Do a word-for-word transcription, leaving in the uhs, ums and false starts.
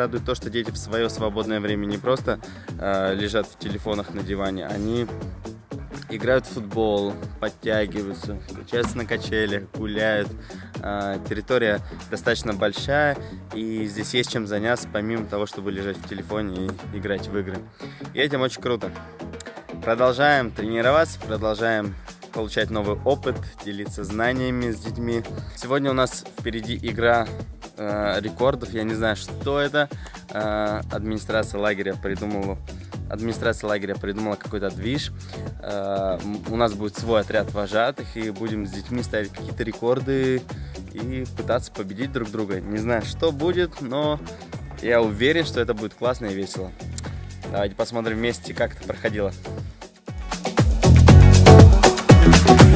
радует то, что дети в свое свободное время не просто э, лежат в телефонах на диване, они играют в футбол, подтягиваются, качаются на качелях, гуляют. Э, территория достаточно большая, и здесь есть чем заняться, помимо того, чтобы лежать в телефоне и играть в игры. И этим очень круто. Продолжаем тренироваться, продолжаем получать новый опыт, делиться знаниями с детьми. Сегодня у нас впереди игра э, рекордов. Я не знаю, что это. Э, администрация лагеря придумала, администрация лагеря придумала какой-то движ. Э, у нас будет свой отряд вожатых, и будем с детьми ставить какие-то рекорды и пытаться победить друг друга. Не знаю, что будет, но я уверен, что это будет классно и весело. Давайте посмотрим вместе, как это проходило.